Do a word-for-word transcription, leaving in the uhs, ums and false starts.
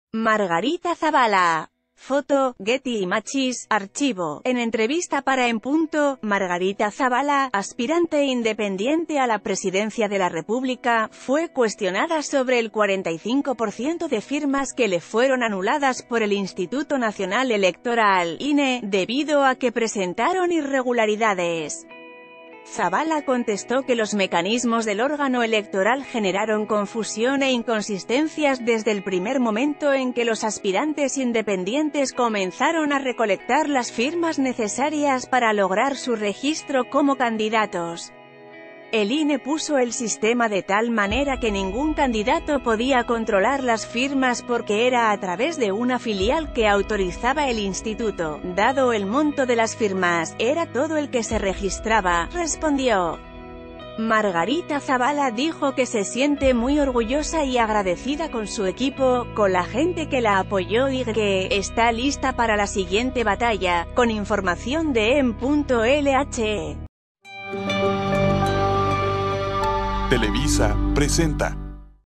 Margarita Zavala. Foto, Getty Images, archivo. En entrevista para En Punto, Margarita Zavala, aspirante independiente a la presidencia de la República, fue cuestionada sobre el cuarenta y cinco por ciento de firmas que le fueron anuladas por el Instituto Nacional Electoral, I N E, debido a que presentaron irregularidades. Zavala contestó que los mecanismos del órgano electoral generaron confusión e inconsistencias desde el primer momento en que los aspirantes independientes comenzaron a recolectar las firmas necesarias para lograr su registro como candidatos. El I N E puso el sistema de tal manera que ningún candidato podía controlar las firmas porque era a través de una filial que autorizaba el instituto. Dado el monto de las firmas, era todo el que se registraba, respondió. Margarita Zavala dijo que se siente muy orgullosa y agradecida con su equipo, con la gente que la apoyó y que está lista para la siguiente batalla, con información de En Punto L H E. Televisa presenta